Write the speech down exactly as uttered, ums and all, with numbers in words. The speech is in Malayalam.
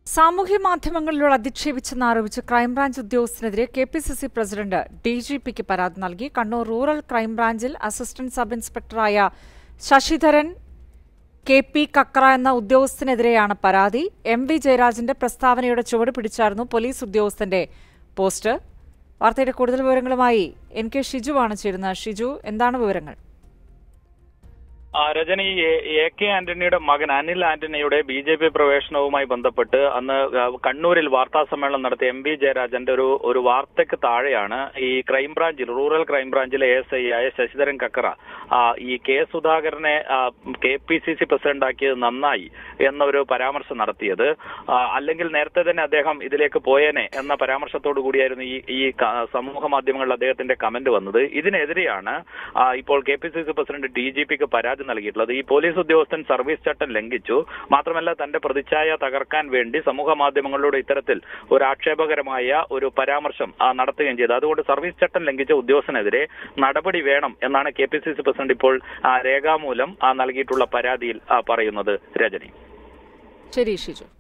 സാമൂഹ്യ മാധ്യമങ്ങളിലൂടെ അധിക്ഷേപിച്ചെന്നാരോപിച്ച് ക്രൈംബ്രാഞ്ച് ഉദ്യോഗസ്ഥനെതിരെ K P C C president D G പിക്ക് പരാതി നൽകി. കണ്ണൂർ റൂറൽ ക്രൈംബ്രാഞ്ചിൽ അസിസ്റ്റന്റ് സബ് ഇൻസ്പെക്ടറായ ശശിധരൻ കെ പി കക്ര എന്ന ഉദ്യോഗസ്ഥനെതിരെയാണ് പരാതി. എം വി ജയരാജന്റെ പ്രസ്താവനയുടെ ചുവട് പിടിച്ചായിരുന്നു പോലീസ് ഉദ്യോഗസ്ഥന്റെ പോസ്റ്റ്. വാർത്തയുടെ കൂടുതൽ വിവരങ്ങളുമായി എൻ കെ ഷിജുവാണ് ചേരുന്നത്. ഷിജു, എന്താണ് വിവരങ്ങൾ? രജനി, എ കെ ആന്റണിയുടെ മകൻ അനിൽ ആന്റണിയുടെ ബി ജെ പി പ്രവേശനവുമായി ബന്ധപ്പെട്ട് അന്ന് കണ്ണൂരിൽ വാർത്താ സമ്മേളനം നടത്തിയ എം വി ജയരാജന്റെ ഒരു ഒരു വാർത്തയ്ക്ക് താഴെയാണ് ഈ ക്രൈംബ്രാഞ്ചിൽ റൂറൽ ക്രൈംബ്രാഞ്ചിലെ എസ് ഐ ആയ ശശിധരൻ കക്കറ ഈ കെ സുധാകരനെ കെ പി സി സി പ്രസിഡന്റാക്കിയത് നന്നായി എന്നൊരു പരാമർശം നടത്തിയത്. അല്ലെങ്കിൽ നേരത്തെ തന്നെ അദ്ദേഹം ഇതിലേക്ക് പോയേനെ എന്ന പരാമർശത്തോടു കൂടിയായിരുന്നു ഈ ഈ സമൂഹ മാധ്യമങ്ങളിൽ അദ്ദേഹത്തിന്റെ കമന്റ് വന്നത്. ഇതിനെതിരെയാണ് ഇപ്പോൾ K P C C president D G പിക്ക് പരാതി നൽകിയിട്ടുള്ളത്. ഈ പോലീസ് ഉദ്യോഗസ്ഥൻ സർവീസ് ചട്ടം ലംഘിച്ചു, മാത്രമല്ല തന്റെ പ്രതിച്ഛായ തകർക്കാൻ വേണ്ടി സമൂഹ മാധ്യമങ്ങളിലൂടെ ഇത്തരത്തിൽ ഒരു ആക്ഷേപകരമായ ഒരു പരാമർശം നടത്തുകയും ചെയ്തു. അതുകൊണ്ട് സർവീസ് ചട്ടം ലംഘിച്ച ഉദ്യോഗസ്ഥനെതിരെ നടപടി വേണം എന്നാണ് K P C C president ഇപ്പോൾ രേഖാമൂലം നൽകിയിട്ടുള്ള പരാതിയിൽ പറയുന്നത്. രജനി. ശരി ഷിജു.